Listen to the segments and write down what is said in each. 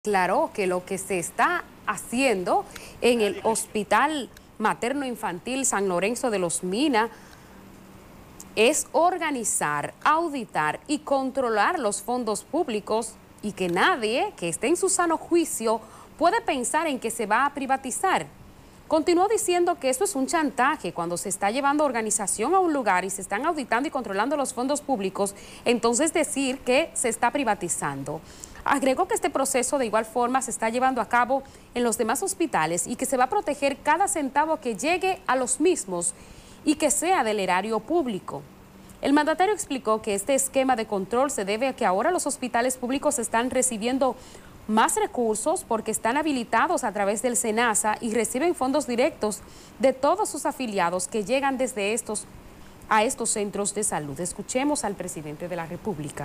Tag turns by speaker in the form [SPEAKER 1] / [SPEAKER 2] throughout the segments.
[SPEAKER 1] Aclaró que lo que se está haciendo en el Hospital Materno Infantil San Lorenzo de los Minas es organizar, auditar y controlar los fondos públicos y que nadie que esté en su sano juicio puede pensar en que se va a privatizar. Continuó diciendo que esto es un chantaje cuando se está llevando organización a un lugar y se están auditando y controlando los fondos públicos, entonces decir que se está privatizando. Agregó que este proceso de igual forma se está llevando a cabo en los demás hospitales y que se va a proteger cada centavo que llegue a los mismos y que sea del erario público. El mandatario explicó que este esquema de control se debe a que ahora los hospitales públicos están recibiendo más recursos porque están habilitados a través del SENASA y reciben fondos directos de todos sus afiliados que llegan desde a estos centros de salud. Escuchemos al presidente de la República.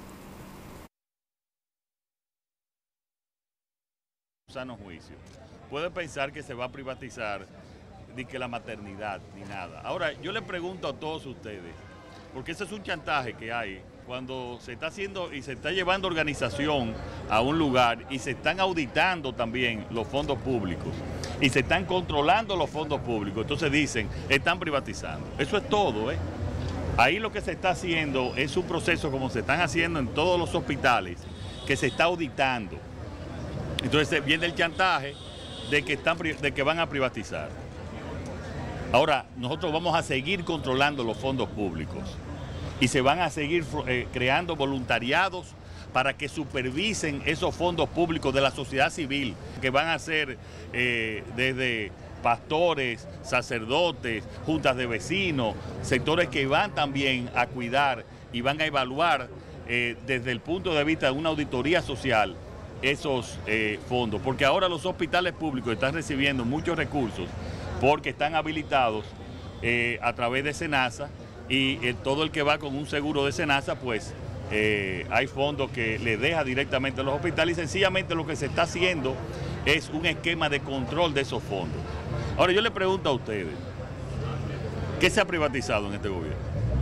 [SPEAKER 2] Sano juicio. Puede pensar que se va a privatizar ni que la maternidad ni nada. Ahora, yo le pregunto a todos ustedes, porque ese es un chantaje que hay cuando se está haciendo y se está llevando organización a un lugar y se están auditando también los fondos públicos y se están controlando los fondos públicos. Entonces dicen, están privatizando. Eso es todo, ¿eh? Ahí lo que se está haciendo es un proceso como se están haciendo en todos los hospitales, que se está auditando. Entonces viene el chantaje de que van a privatizar. Ahora, nosotros vamos a seguir controlando los fondos públicos y se van a seguir creando voluntariados para que supervisen esos fondos públicos de la sociedad civil, que van a ser desde pastores, sacerdotes, juntas de vecinos, sectores que van también a cuidar y van a evaluar desde el punto de vista de una auditoría social esos fondos, porque ahora los hospitales públicos están recibiendo muchos recursos porque están habilitados a través de SENASA y todo el que va con un seguro de SENASA, pues hay fondos que le deja directamente a los hospitales y sencillamente lo que se está haciendo es un esquema de control de esos fondos. Ahora yo le pregunto a ustedes, ¿qué se ha privatizado en este gobierno?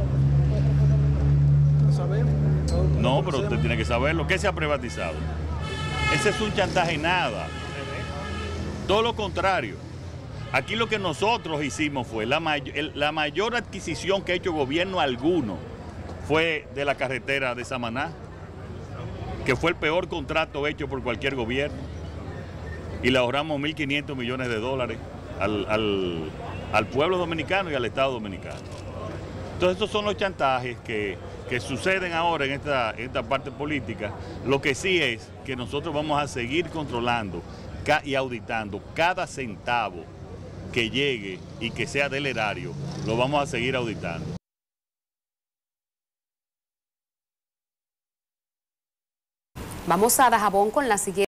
[SPEAKER 2] No, pero usted tiene que saberlo. ¿Qué se ha privatizado? Ese es un chantaje nada. Todo lo contrario. Aquí lo que nosotros hicimos fue la mayor adquisición que ha hecho gobierno alguno fue de la carretera de Samaná, que fue el peor contrato hecho por cualquier gobierno. Y le ahorramos 1.500 millones de dólares al pueblo dominicano y al Estado dominicano. Entonces estos son los chantajes que suceden ahora en esta parte política. Lo que sí es que nosotros vamos a seguir controlando y auditando cada centavo que llegue y que sea del erario, lo vamos a seguir auditando.
[SPEAKER 1] Vamos a Dajabón con la siguiente.